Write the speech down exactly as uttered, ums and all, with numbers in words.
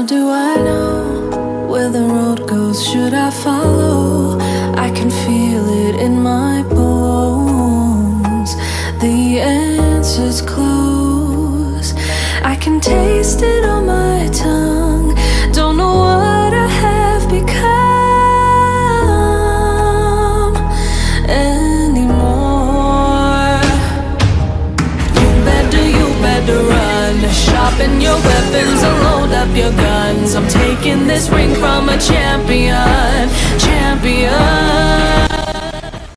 How do I know where the road goes? Should I follow? I can feel it in my bones. The answer's close. I can taste it on my tongue. Don't know what I have become anymore. You better, you better run. Sharpen your weapons and load up your guns. I'm taking this ring from a champion.